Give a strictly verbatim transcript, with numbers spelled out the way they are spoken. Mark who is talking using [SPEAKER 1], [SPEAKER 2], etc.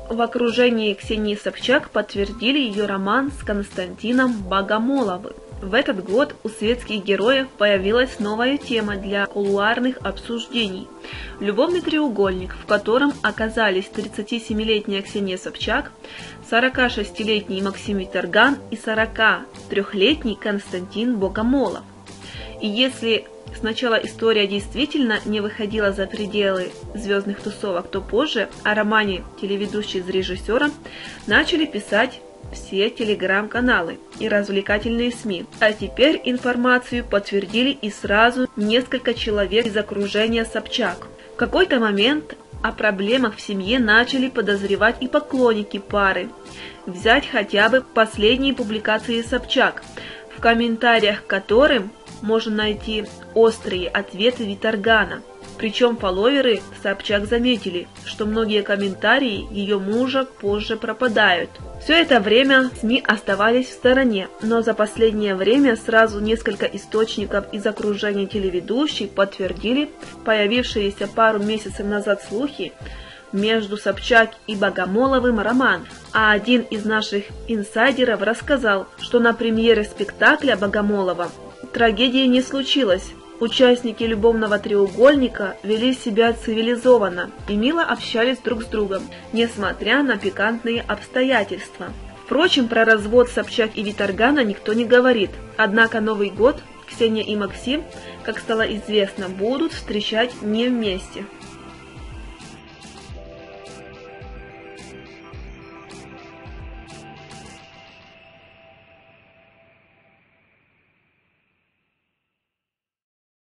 [SPEAKER 1] в окружении Ксении Собчак подтвердили ее роман с Константином Богомоловым. В этот год у светских героев появилась новая тема для кулуарных обсуждений – любовный треугольник, в котором оказались тридцатисемилетняя Ксения Собчак, сорокашестилетний Максим Виторган и сорокатрёхлетний Константин Богомолов. И если сначала история действительно не выходила за пределы звездных тусовок, то позже о романе телеведущий с режиссером начали писать все телеграм-каналы и развлекательные СМИ. А теперь информацию подтвердили и сразу несколько человек из окружения Собчак. В какой-то момент о проблемах в семье начали подозревать и поклонники пары. Взять хотя бы последние публикации Собчак, в комментариях к которым можно найти острые ответы Виторгана. Причем фолловеры Собчак заметили, что многие комментарии ее мужа позже пропадают. Все это время СМИ оставались в стороне, но за последнее время сразу несколько источников из окружения телеведущей подтвердили появившиеся пару месяцев назад слухи между Собчак и Богомоловым роман. А один из наших инсайдеров рассказал, что на премьере спектакля Богомолова трагедии не случилось. Участники любовного треугольника вели себя цивилизованно и мило общались друг с другом, несмотря на пикантные обстоятельства. Впрочем, про развод Собчак и Виторгана никто не говорит. Однако Новый год Ксения и Максим, как стало известно, будут встречать не вместе.